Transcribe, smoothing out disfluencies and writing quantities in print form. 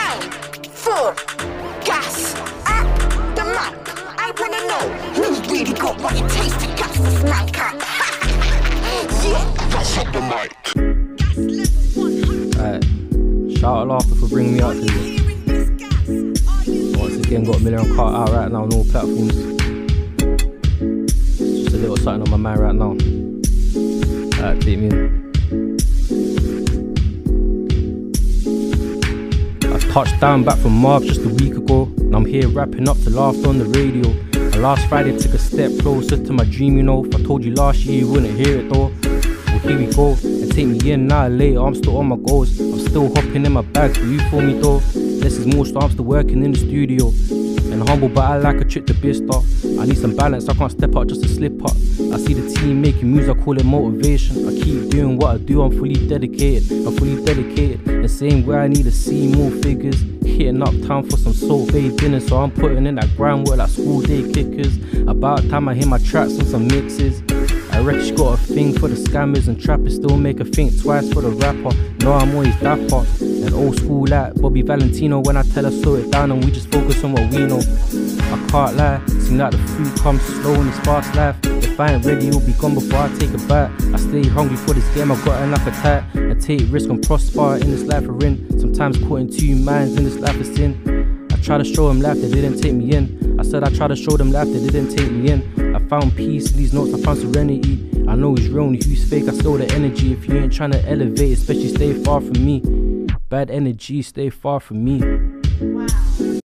9, 4, gas, up the mic. I wanna know who's really got what it takes to gas this mic up. Yeah, that's up the mic. Alright, shout out Laughta for bringing me out to this. Once again, got a million cut out right now on all platforms. Just a little something on my mind right now. Alright, take me in. I touched down back from Marv just a week ago, and I'm here rapping up to Laughta on the radio. And last Friday took a step closer to my dream, you know. If I told you last year you wouldn't hear it though. Well, here we go, and take me in now or later, I'm still on my goals. I'm still hopping in my bag, but you feel me though. This is more so I'm still working in the studio. And humble, but I like a trick to Bista. I need some balance, I can't step up just to slip up. I see the team making moves, I call it motivation. I keep doing what I do, I'm fully dedicated. The same way I need to see more figures. Hitting up town for some Salt Bay dinner, so I'm putting in that groundwork like school day kickers. About time I hear my tracks on some mixes. I reckon she got a thing for the scammers and trappers, still make her think twice for the rapper. No, I'm always dapper and old school like Bobby Valentino. When I tell her slow it down and we just focus on what we know. I can't lie, seem like the food comes slow in this fast life. If I ain't ready, it'll be gone before I take a bite. I stay hungry for this game, I got enough appetite. I take risk and prosper in this life we're in. Sometimes caught in two minds in this life of sin. I try to show them life, they didn't take me in. I said I try to show them life, they didn't take me in. I found peace in these notes, I found serenity. I know who's real and who's fake, I stole the energy. If you ain't trying to elevate, especially stay far from me. Bad energy, stay far from me. Wow.